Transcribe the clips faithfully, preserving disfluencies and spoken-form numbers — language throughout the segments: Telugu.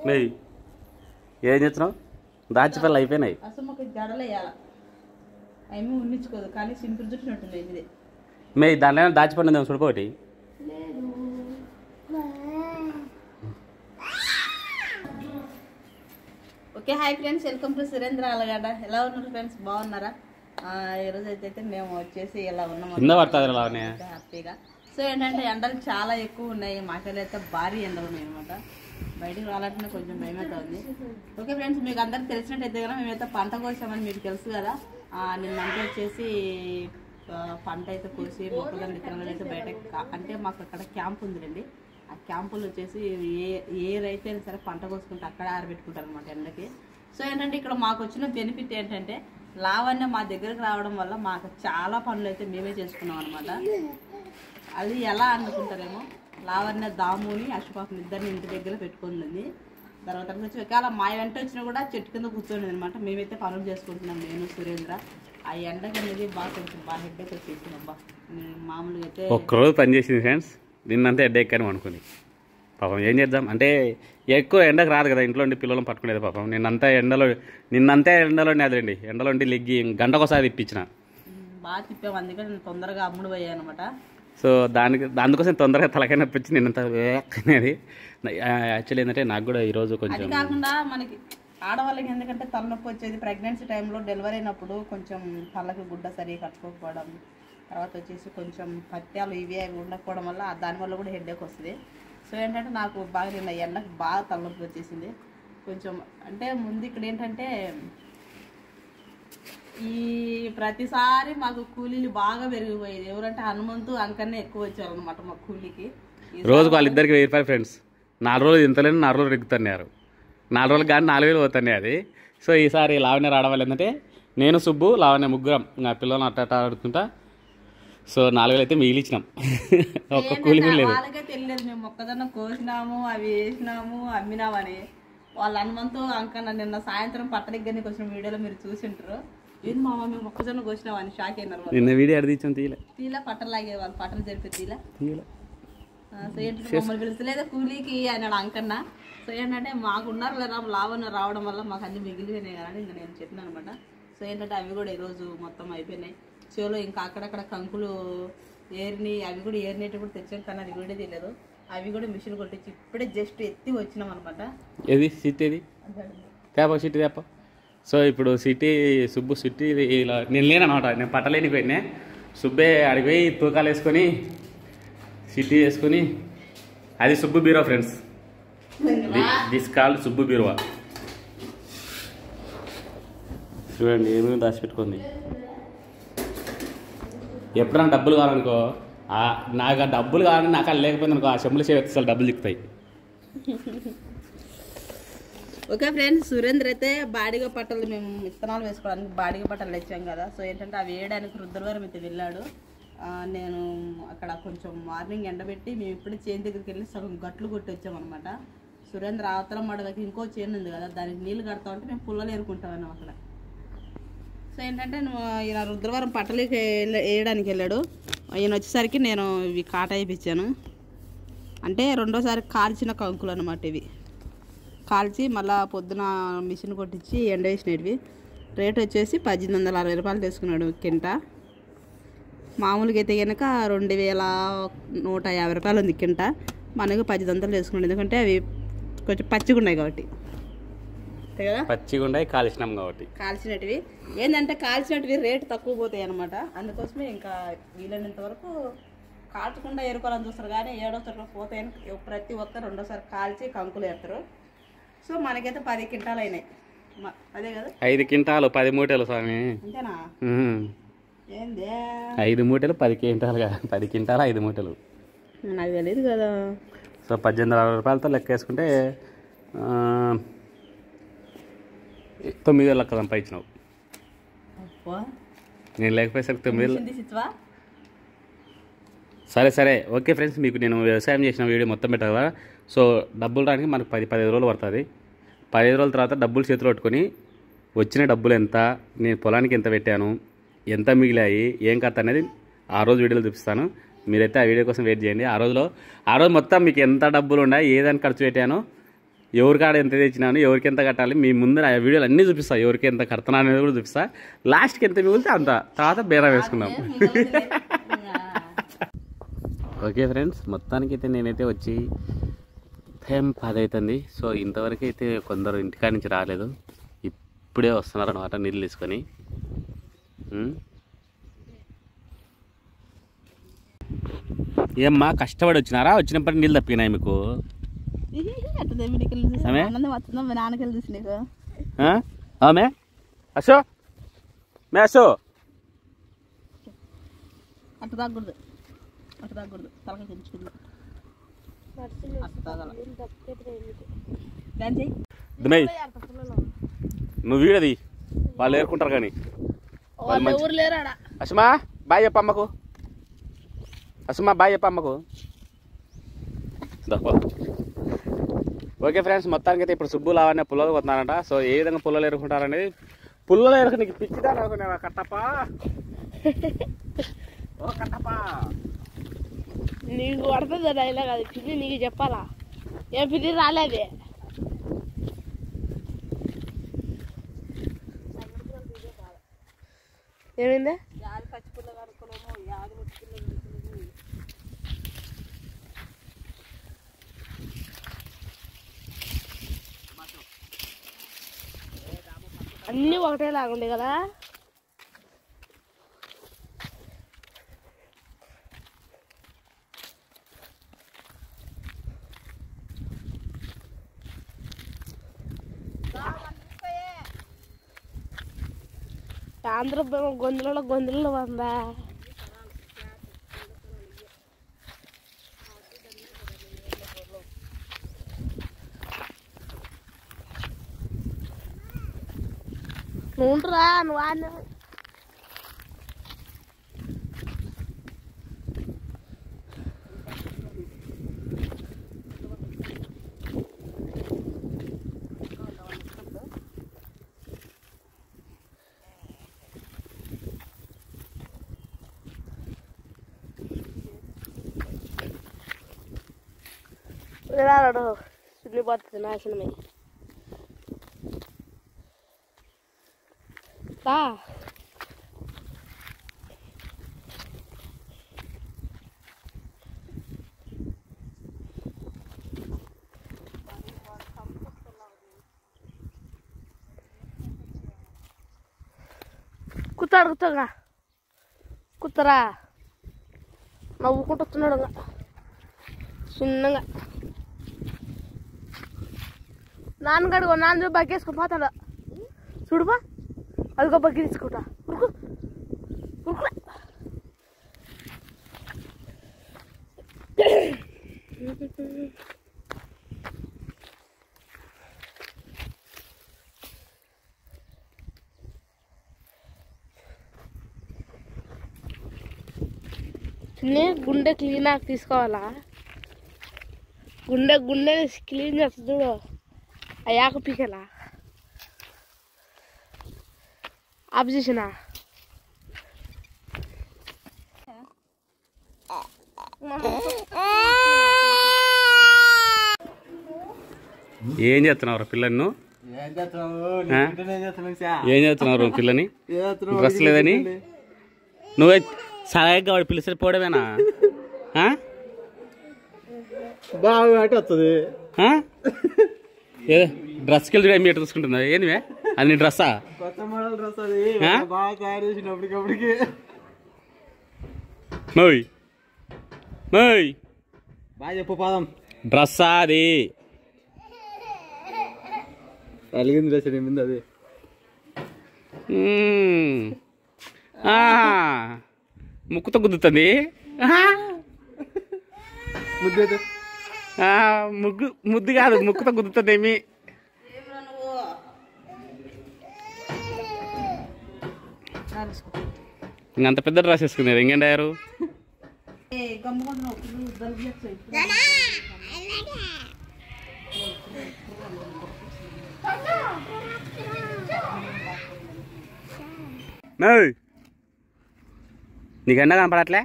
మే ఏం చేస్తున్నావు? దాచిపల్లి అయిపోయినాయి. అసలు మాకు జడలు వేయాల ఏమీ ఉండించుకోదు కానీ సింపుల్ చుట్టినట్టుంది ఇది. మే దాంట్లో దాచిపడిన చూడుకోటి. Okay hi friends, welcome to Surendra Allagadda. ఎలా ఉన్నారు ఫ్రెండ్స్, బాగున్నారా? ఈరోజు అయితే మేము వచ్చేసి ఇలా ఉన్నాము హ్యాపీగా. సో ఏంటంటే ఎండలు చాలా ఎక్కువ ఉన్నాయి, మాకెళ్ళి అయితే భారీ ఎండలు ఉన్నాయి అనమాట. బయటికి రావాలంటే కొంచెం భయం అయితే ఉంది. ఓకే ఫ్రెండ్స్, మీకు అందరికి తెలిసినట్టయితే కదా మేమైతే పంట కోసామని మీకు తెలుసు కదా. నిన్నంతా వచ్చేసి పంట అయితే కోసి మొక్కజొన్న విత్తనాలు అయితే బయట అంటే మాకు అక్కడ క్యాంప్ ఉందిలేండి. ఆ క్యాంపులు వచ్చేసి ఏ ఏ రైతు అయినా సరే పంట కోసుకుంటే అక్కడ ఆరబెట్టుకుంటారు అనమాట ఎండకి. సో ఏంటంటే ఇక్కడ మాకు వచ్చిన బెనిఫిట్ ఏంటంటే లావణ్య మా దగ్గరకు రావడం వల్ల మాకు చాలా పనులు అయితే మేమే చేసుకున్నాం అనమాట. అది ఎలా అనుకుంటారేమో, లావణ్య దాముని అశుపాపని ఇద్దరిని ఇంటి దగ్గర పెట్టుకుంది. తర్వాత వచ్చి ఒకవేళ మా వెంట వచ్చినా కూడా చెట్టు కింద కూర్చోండి అనమాట. మేమైతే పనులు చేసుకుంటున్నాం నేను సురేంద్ర. ఆ ఎండకి అనేది బాగా కొంచెం బాగా హెడ్డేక్ వచ్చేసింది అబ్బా. మామూలుగా అయితే ఒక్కరోజు పని చేసింది ఫ్రెండ్స్, నిన్నంతా హెడ్డేక్ అని అనుకుని పాపం ఏం చేద్దాం అంటే ఎక్కువ ఎండకు రాదు కదా, ఇంట్లో ఉండి పిల్లలను పట్టుకునేది పాపం. నిన్నంతా ఎండలో నిన్నంతా ఎండలో అదండి ఎండలో ఉండి లెగ్గి గంటకోసారి తిప్పించిన బాగా తిప్పాము. అందుకే నేను తొందరగా అమ్ముడు పోయాను అనమాట. సో దానికి అందుకోసం తొందరగా తలకాయ నొప్పి వచ్చి నిన్నంత అనేది. యాక్చువల్లీ ఏంటంటే నాకు కూడా ఈరోజు కొంచెం అది కాకుండా మనకి ఆడవాళ్ళకి ఎందుకంటే తలనొప్పి వచ్చేది ప్రెగ్నెన్సీ టైంలో, డెలివరీ అయినప్పుడు కొంచెం పళ్ళకి గుడ్డ సరిగా కట్టుకోకపోవడం, తర్వాత వచ్చేసి కొంచెం పత్యాలు ఇవి అవి ఉండకపోవడం వల్ల దానివల్ల కూడా హెడ్ఏక్ వస్తుంది. సో ఏంటంటే నాకు బాగా నిన్న ఎండకు బాగా తలనొప్పి వచ్చేసింది కొంచెం. అంటే ముందు ఇక్కడ ఏంటంటే ఈ ప్రతిసారి మాకు కూలీలు బాగా పెరిగిపోయేది. ఎవరంటే హనుమంతు అంకనే ఎక్కువ వచ్చారు అనమాట మా కూలీకి. రోజుకు వాళ్ళిద్దరికి వెయ్యి రూపాయలు ఫ్రెండ్స్. నాలుగు రోజులు ఇంతలేని నాలుగు రోజులు రెగ్గుతున్నారు, నాలుగు రోజులు కానీ నాలుగు వేలు పోతున్నాయి అది. సో ఈసారి లావణ్య రావడం వల్ల ఏంటంటే నేను సుబ్బు లావణ్య ముగ్గురం నా పిల్లలను అట్ట అట్ట ఆడుతుంటా. సో నాలుగు వేలు అయితే మిగిలిచ్చినాం, ఒక్క కూలి లేదు. వాళ్ళకే తెలియదు మేము మొక్కజొన్న కోసినాము, అవి వేసినాము, అమ్మినామని. వాళ్ళ హనుమంతు అంకన్న నిన్న సాయంత్రం పట్ట దగ్గరికి వచ్చిన వీడియోలో మీరు చూసింటారు. ఏంది మామ మేము మొక్కజొన్న కోసినాం అని షాక్ అయినారు. నిన్న వీడియో అడిగించాం తీల తీల పట్టలు లాగే వాళ్ళు పట్టలు జరిపి తీల తీల. సో ఏంటంటే మమ్మల్ని పిలుస్తలేదా కూలీకి అన్నాడు అంకన్న. సో ఏంటంటే మాకు ఉన్నారు లేదా లావణ్య రావడం వల్ల మాకు అన్ని మిగిలిపోయినాయి కదా ఇంకా నేను చెప్పినాను అనమాట. సో ఏంటంటే అవి కూడా ఈరోజు మొత్తం అయిపోయినాయి. చెవులో ఇంకా అక్కడక్కడ కంకులు ఏరిని అవి కూడా ఏరినేటి కూడా తెచ్చాం కానీ అది కూడా తెలియదు. అవి కూడా మిషన్ కొట్టించి ఇప్పుడే జస్ట్ ఎత్తి వచ్చినాం అనమాట. ఏది సిటీ ఏది తేప సిటీ తేప. సో ఇప్పుడు సిటీ సుబ్బు సిటీ ఇలా నేను లేనమాట, నేను పట్టలేని పోయినా. సుబ్బే అడిగిపోయి తూకాలు వేసుకొని సిటీ వేసుకొని అది సుబ్బు బీరో ఫ్రెండ్స్. దిస్ కాల్డ్ సుబ్బు బీరువా. చూడండి ఏమేమి దాచిపెట్టుకుంది. ఎప్పుడైనా డబ్బులు కావాలనుకో, నాకు ఆ డబ్బులు కావాలని నాకు అది లేకపోయింది అనుకో, ఆ చెంబులు చేస్తే డబ్బులు దిక్కుతాయి. ఓకే ఫ్రెండ్స్, సురేంద్ర అయితే బాడిగ పట్టలు మేము విత్తనాలు వేసుకోవడానికి బాడిగ పట్టలు తెచ్చాం కదా. సో ఏంటంటే అవి వేయడానికి రుద్రవరం అయితే వెళ్ళాడు. నేను అక్కడ కొంచెం మార్నింగ్ ఎండబెట్టి మేము ఇప్పుడే చేను దగ్గరికి వెళ్ళి సగం గట్లు కొట్టి వచ్చామన్నమాట. సురేంద్ర అవతల మడగకి ఇంకో చేను ఉంది కదా, దానికి నీళ్ళు కడతా ఉంటే మేము పుల్లలు ఏరుకుంటామన్నాం అక్కడ. సో ఏంటంటే ఈయన రుద్రవరం పట్టలకి వేయడానికి వెళ్ళాడు. ఈయన వచ్చేసరికి నేను ఇవి కాట వేయించాను. అంటే రెండోసారి కాల్చిన కంకులు అనమాట. ఇవి కాల్చి మళ్ళీ పొద్దున మిషన్ కొట్టించి ఎండ వేసినవి. రేట్ వచ్చేసి పద్దెనిమిది వందల అరవై రూపాయలు తీసుకున్నాడు కింట. మామూలుగా అయితే కనుక రెండు వేల నూట యాభై రూపాయలు ఉంది కింట. మనకు పద్దెనిమిది వందలు తీసుకున్నాడు, ఎందుకంటే అవి కొంచెం పచ్చిగా ఉన్నాయి కాబట్టి. కదా పచ్చిగా ఉన్నాయి కాల్చినాం కాబట్టి. కాల్చినటివి ఏంటంటే కాల్చినటివి రేటు తక్కువ పోతాయి అనమాట. అందుకోసమే ఇంకా వీలైనంత వరకు కాల్చకుండా ఏరుకోవాలని చూస్తారు కానీ ఏడోసారి పోతాయని ప్రతి ఒక్క రెండోసారి కాల్చి కంకులు వేస్తారు. సో మనకైతే పది క్వింటాలు అయినాయి. అదే కదా ఐదు క్వింటాలు పది మూటలు స్వామి. అంతేనా? ఏంది ఐదు మూటలు పది క్వింటాలు కదా, పది క్వింటాలు ఐదు మూటలు నాకు తెలియదు కదా. సో పద్దెనిమిది అరవై రూపాయలతో లెక్క వేసుకుంటే తొమ్మిది వేలు లెక్క సంపాదించినావు. నేను లేకపోయేసరికి తొమ్మిది వేలు. సరే సరే ఓకే ఫ్రెండ్స్, మీకు నేను వ్యవసాయం చేసిన వీడియో మొత్తం పెట్టా కదా. సో డబ్బులు రానికి మనకు పది పదిహేను రోజులు పడుతుంది. పదిహేను రోజుల తర్వాత డబ్బులు చేతిలో పట్టుకొని వచ్చిన డబ్బులు ఎంత, నేను పొలానికి ఎంత పెట్టాను, ఎంత మిగిలాయి, ఏం కథ అనేది ఆ రోజు వీడియోలో చూపిస్తాను. మీరైతే ఆ వీడియో కోసం వెయిట్ చేయండి. ఆ రోజులో ఆ రోజు మొత్తం మీకు ఎంత డబ్బులు ఉన్నాయి, ఏదాన్ని ఖర్చు పెట్టానో ఎవరికాడ ఎంత తెచ్చినాను, ఎవరికి ఎంత కట్టాలి, మీ ముందు ఆ వీడియోలు అన్నీ చూపిస్తా. ఎవరికి ఎంత కడతాను అనేది కూడా చూపిస్తా. లాస్ట్కి ఎంత మిగిలితే అంత, తర్వాత బేరా వేసుకుందాం. ఓకే ఫ్రెండ్స్, మొత్తానికైతే నేనైతే వచ్చి టైం పది అవుతుంది. సో ఇంతవరకు అయితే కొందరు ఇంటికాడ నుంచి రాలేదు, ఇప్పుడే వస్తున్నారు అనమాట నీళ్ళు తీసుకొని. ఏమ్మా కష్టపడి వచ్చినారా? వచ్చినప్పటి నీళ్ళు తప్పినాయి మీకు? మే అశో మే అశో అటు తాగకూడదు, అటు తాగకూడదు, తలకాయ తెచ్చుకుంది. నువ్వు వీడది వాళ్ళు ఏరుకుంటారు కానీ. అసుమా బాయ్ చెప్ప అమ్మకు, అసుమా బాయ్ చెప్ప అమ్మకు. ఓకే ఫ్రెండ్స్, మొత్తానికి అయితే ఇప్పుడు సుబ్బు లావనే పుల్లలు కొతున్నారంట. సో ఏ విధంగా పుల్లలు ఏరుకుంటారనేది, పుల్లలు ఏరుకు నీకు పిచ్చిదా అనుకునేవా కట్టప్ప? ఓ కట్టప్ప నీకు పడుతుంది డైలాగ్, అది పిల్లి నీకు చెప్పాలా? ఏ పిల్లి రాలేదే. ఏమైంది? అన్నీ ఒకటే లాగుండే కదా. ఆంధ్ర గొంతులలో గొంతులలో వందా. నువ్వురా నువ్వు ఆడిన రాడు సున్నిపోతుంది నాశనమై. రా కుత్తాడు కుత్తగా కుత్తరా నవ్వుకుంటూ వస్తున్నాడు చిన్నగా. నాన్నగడుగో నాన్న బగ్గేసుకో పోతాడు చూడుబా, అదిగో బగ్గి తీసుకుంటా. ఉరుకు ఉరుకు చిన్న గుండె క్లీన్ ఆకి తీసుకోవాలా? గుండె గుండె క్లీన్ చేస్తుంది చూడు, అయ్యాక పీకేలా ఆఫ్ చేసినా. ఏం చేస్తున్నావు పిల్లను? ఏం చేస్తున్నావు పిల్లని? డ్రెస్ లేదని నువ్వే సహాయంగా వాడు పిలిచి పోవడమేనా? బాగా వస్తుంది. ఏదో డ్రెస్కి వెళ్ళి మీటర్ చూసుకుంటుందా? ఏనివే అది నీ డ్రెస్సా? కొత్త మోడల్ డ్రెస్ అది, బాగా తయారు చేసినప్పటికప్పటికి. మోయ్ మోయ్ బాగా చెప్పు పాదం. డ్రెస్సా అది? అలిగింది డ్రెస్ మీద అది. ముక్కుతో గుద్దుతుంది. ముద్దు ముగ్గు ముద్దు కాదు, ముక్కుతో గుద్దుతుంది. ఏమి ఇంకంత పెద్ద డ్రెస్ వేసుకున్నారు ఇంకేంటి అయ్యారు? నీకు ఎండ కనపడట్లే?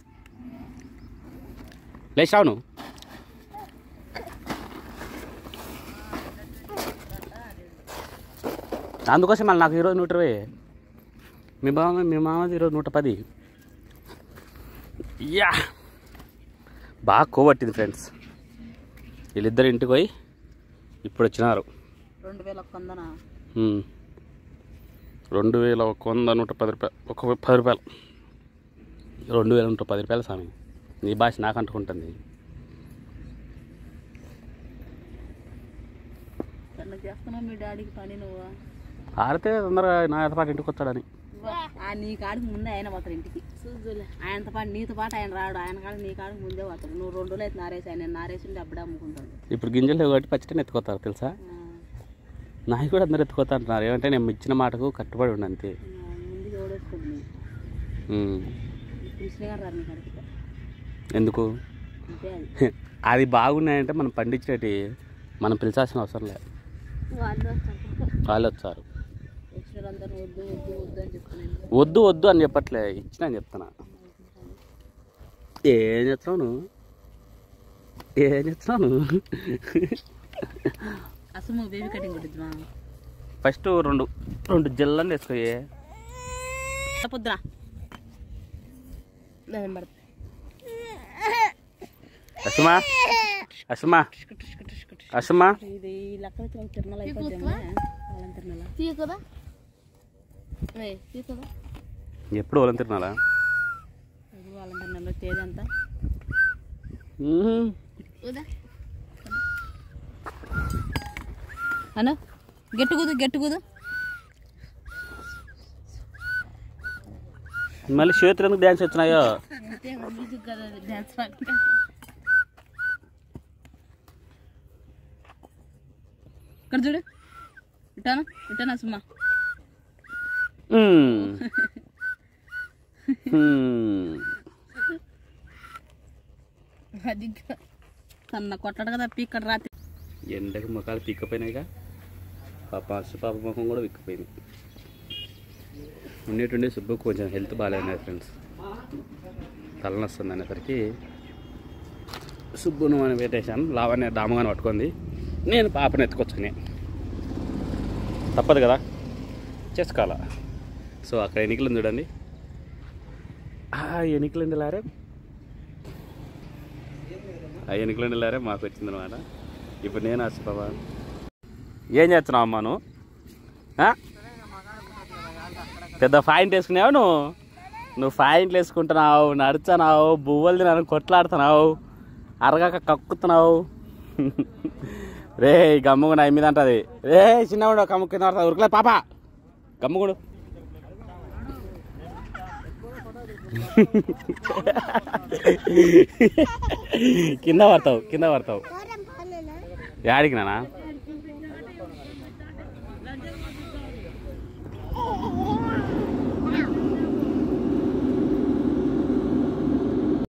లేచావు నువ్వు? అందుకోసం మళ్ళీ నాకు ఈరోజు నూట ఇరవై, మీ బావ మీ మామది ఈరోజు నూట పది. యా బాగా కోబట్టింది ఫ్రెండ్స్. వీళ్ళిద్దరు ఇంటికి పోయి ఇప్పుడు వచ్చినారు. రెండు వేల ఒక్క వందనా రెండు వేల ఒక వంద నూట పది రూపాయలు, ఒక పది రూపాయలు, రెండు వేల నూట పది రూపాయలు స్వామి. నీ భాష నాకు అంటుకుంటుంది. చేస్తున్నావు మీ డాడీకి పని నువ్వు ఆడితే తొందరగా నా పాటు ఇంటికి వచ్చాడని. నీ కాడికి ముందే ఆయన పోతాడు ఇంటికి. ఆయనతో పాటు నీతో పాటు ఆయన రాడు. ఆయన కాడ నీ కాడికి ముందే పోతాడు. నువ్వు రెండు రోజులు అయితే నారేసి ఆయన నారేసి ఉంటే అప్పుడే అమ్ముకుంటాడు. ఇప్పుడు గింజలు కాబట్టి పచ్చిటని ఎత్తుకోతారు తెలుసా. నాయి కూడా అందరు ఎత్తుకోతా అంటున్నారు. ఏమంటే నేను ఇచ్చిన మాటకు కట్టుబడి ఉండి అంతే. ముందు ఓడేసుకోండి కృష్ణ గారు రారు నీ కాడికి. ఎందుకు అది బాగున్నాయంటే మనం పండించేటి మనం పిలిచాల్సిన అవసరం లేదు. వాళ్ళు వచ్చారు. వద్దు వద్దు అని చెప్పట్లే, ఇచ్చిన అని చెప్తున్నా. ఏం చెప్తావు నువ్వు, ఏం చెప్తావు నువ్వు? అసలు బేబీ కటింగ్ కొట్టిద్దా ఫస్ట్ రెండు రెండు జిల్లని వేసుకోయే పొద్దున. అసమా అసమా అసమా ఇది లెక్క తిరుమల అయిపోద్దేమో. తిరుమల ఎప్పుడు వాళ్ళని తిరునాలా? వాళ్ళ తిరుమల తేదీ అంతా అను గెట్టు కుదు గెట్టు కుదు. మళ్ళీ చేతులు ఎందుకు డ్యాన్స్ వచ్చినాయో? ఇక్కడ చూడు ఇటాను ఇటానా సుమ్మా. అది కన్నా కొట్టడు కదా పీక్కడ రాత్రి ఎండకి ముఖాలు పీక్కపోయినాయిగా. పాప పాప ముఖం కూడా విక్కిపోయింది. ఉండేటుండే సుబ్బు కొంచెం హెల్త్ బాగాలేదు ఫ్రెండ్స్. తలనొస్తుంది అనేసరికి సుబ్బును అని పెట్టేశాను. లావణ్య దామగానే పట్టుకుంది, నేను పాపను ఎత్తుకొచ్చుకుని. తప్పదు కదా, చేసుకోవాలా. సో అక్కడ ఎన్నికలు చూడండి. ఆ ఎన్నికలు లారే ఆ ఎన్నికలు లారే మాకు వచ్చిందనమాట. ఇప్పుడు నేను ఆశపాప ఏం చేస్తున్నావు అమ్మా నువ్వు? పెద్ద ఫాయింట్ వేసుకున్నావు నువ్వు. నువ్వు ఫాయింట్లు వేసుకుంటున్నావు, నడుచున్నావు, బువ్వలు తినని కొట్లాడుతున్నావు, అరగాక కక్కుతున్నావు. రే గమ్ముగుడు అయి మీద అంటది. రే చిన్నవాడు కమ్ము కింద పడుతుంది. ఉరకలేదు పాప గమ్ముగుడు. కింద పడతావు కింద పడతావు. యాడికి నానా